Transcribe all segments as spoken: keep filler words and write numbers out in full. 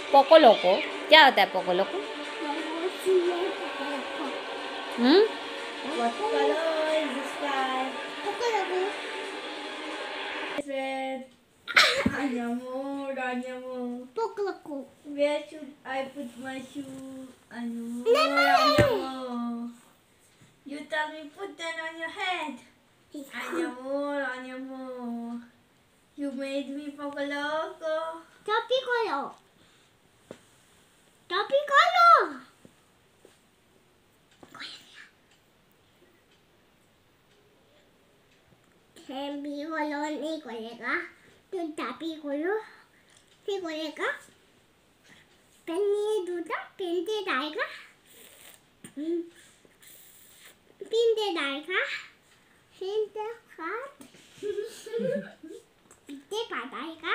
Poco लोको क्या होता है? पोको लोको hmm What color is the sky? Red. Anyamo, Anyamo. Where should I put my shoe? Anyamo, Anyamo. You tell me put that on your head. Anyamo, Anyamo. You made me poco loco. Topi color. Topi color. Topi color नहीं करेगा तो टॉपी खोलो फिर करेगा pen नहीं दूधा pen दे डालेगा pen दे डालेगा pen दे खाट पिटे पाटाएगा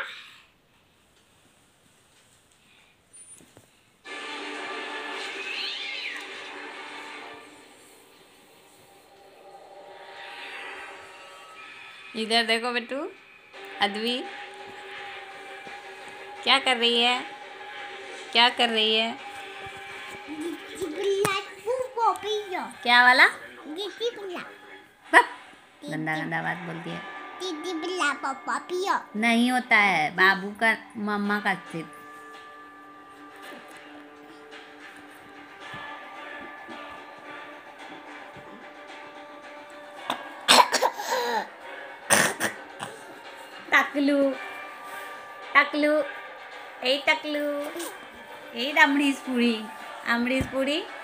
इधर देखो बेटू। अद्वी क्या कर रही है? क्या कर रही है? क्या वाला? गंदा गंदा बात बोलती है। दीदी बिल्ला पापा पियो नहीं होता है, बाबू का मम्मा का सिर्फ। टकलू टकलू ए टकलू ए आमड़ीस पूरी आमड़ीस पूरी